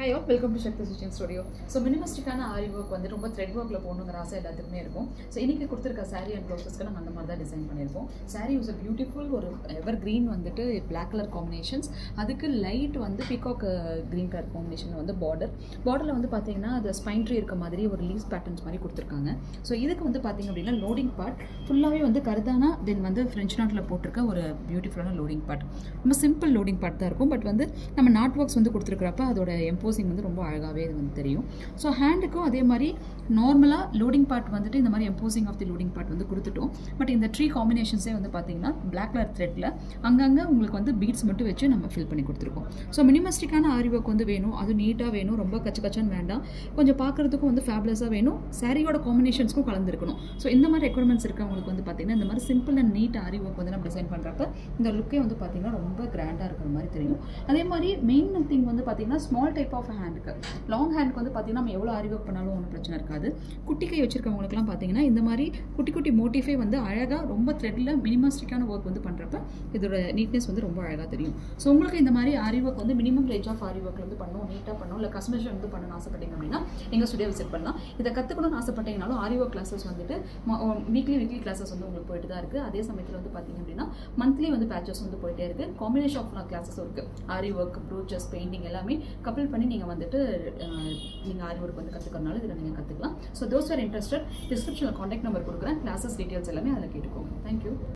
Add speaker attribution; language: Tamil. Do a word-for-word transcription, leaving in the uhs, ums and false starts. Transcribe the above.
Speaker 1: Hi all, welcome to Shakti Stitching Studio. So minimalistic-ஆன ஆரி ஒர்க் வந்து ரொம்ப த்ரெட் ஒர்க்ல போடணுங்கிற ஆசை எல்லாத்துக்குமே இருக்கும். ஸோ இன்னைக்கு கொடுத்துருக்க saree அண்ட் ப்ளவுசஸ்க்கு நம்ம அந்த மாதிரி தான் டிசைன் பண்ணியிருக்கோம். saree was a beautiful ஒரு எவர் கிரீன் வந்துட்டு பிளாக் கலர் காம்பினேஷன்ஸ், அதுக்கு லைட் வந்து பீகாக் கிரீன் கலர் காம்பினேஷன் வந்து பார்டர் பார்டரில் வந்து பார்த்தீங்கன்னா அது ஸ்பைன் ட்ரீ இருக்க மாதிரி ஒரு லீவ்ஸ் பேட்டர்ன்ஸ் மாதிரி கொடுத்துருக்காங்க. ஸோ இதுக்கு வந்து பார்த்தீங்க அப்படின்னா லோடிங் பார்ட் ஃபுல்லாகவே வந்து கருதானா தென் வந்து ஃப்ரெஞ்ச் நாட்டில் போட்டிருக்க ஒரு பியூட்டிஃபுல்லான லோடிங் பார்ட். ரொம்ப சிம்பிள் லோடிங் பார்ட் தான் இருக்கும். பட் வந்து நம்ம நாட் ஒர்க்ஸ் வந்து கொடுத்துருக்கிறப்ப அதோட எம்போசிங் வந்து ரொம்ப அழகாகவே இது வந்து தெரியும். ஸோ ஹேண்டுக்கும் அதே மாதிரி நார்மலாக லோடிங் பார்ட் வந்துட்டு இந்த மாதிரி embossing of the loading part வந்து கொடுத்துட்டோம். பட் இந்த ட்ரீ காம்பினேஷன்ஸே வந்து பார்த்தீங்கன்னா பிளாக் கலர் த்ரெட்டில் அங்கங்கே உங்களுக்கு வந்து பீட்ஸ் மட்டும் வச்சு நம்ம ஃபில் பண்ணி கொடுத்துருக்கோம். ஸோ மினிமலிஸ்டிக்கான ஆரி ஒர்க் வந்து வேணும், அது நீட்டாக வேணும், ரொம்ப கச்சு கச்சன்னு வேண்டாம், கொஞ்சம் பார்க்குறதுக்கும் வந்து ஃபேப்லஸாக வேணும், சாரியோட காம்பினேஷன்ஸ்க்கும் கலந்துருக்கணும். ஸோ இந்த மாதிரி ரெக்குவயர்மெண்ட்ஸ் இருக்கவங்களுக்கு வந்து பார்த்தீங்கன்னா இந்த மாதிரி simple and neat aari work வந்து நம்ம டிசைன் பண்ணுறப்ப இந்த லுக்கே வந்து பார்த்தீங்கன்னா ரொம்ப கிராண்டாக இருக்கிற மாதிரி தெரியும். அதே மாதிரி மெயின் திங் வந்து பார்த்தீங்கன்னா ஸ்மால் டைப் ஆஃப் ஹேண்டுக்கு, லாங் ஹேண்டுக்கு வந்து பார்த்தீங்கன்னா நம்ம எவ்வளோ ஆரி ஒர்க் பண்ணாலும் ஒன்றும் பிரச்சனை இருக்காது. குட்டி கை வச்சிருக்கவங்களுக்குலாம் பார்த்தீங்கன்னா இந்த மாதிரி குட்டி குட்டி மோட்டிஃபை வந்து அழகாக ரொம்ப த்ரெட்டில் மினிமலிஸ்டிக்கான ஒர்க் வந்து பண்ணுறப்ப இதோட நீட்னஸ் வந்து ரொம்ப அழகாக தெரியும். ஸோ உங்களுக்கு இந்த மாதிரி ஆரி ஒர்க் வந்து minimum range of aari work வந்து பண்ணணும், நீட்டாக பண்ணணும், இல்லை கஸ்டமைசேஷன் வந்து பண்ணணும்னு ஆசைப்பட்டீங்க அப்படின்னா எங்கள் ஸ்டுடியோ விசிட் பண்ணலாம். இதை கற்றுக்கணும்னு ஆசைப்பட்டீங்கனாலும் ஆரி ஒர்க் கிளாஸஸ் வந்துட்டு வீக்லி வீக்லி கிளாஸஸ் வந்து உங்களுக்கு போயிட்டு தான் இருக்குது. அதே சமயத்தில் வந்து பார்த்தீங்க அப்படின்னா மந்த்லி வந்து பேச்சஸ் வந்து போயிட்டே இருக்குது. காம்பினேஷன் ஆஃப் கிளாஸஸும் இருக்குது. ஆரி ஒர்க், ப்ரூச்சஸ், பெயிண்டிங் எல்லாமே கப்பல் பண்ணி நீங்கள் வந்துட்டு நீங்கள் ஆரி ஒர்க் வந்து கற்றுக்கிறனால இதில் நீங்கள் கற்றுக்கலாம். ஸோ தோஸ் ஆர் இன்ட்ரெஸ்டட் டிஸ்கிரிப்ஷனில் காண்டாக்ட் நம்பர் கொடுக்குறேன், கிளாஸஸ் டீட்டெயில்ஸ் எல்லாமே அதில் கேட்டுக்கோங்க. தேங்க்யூ.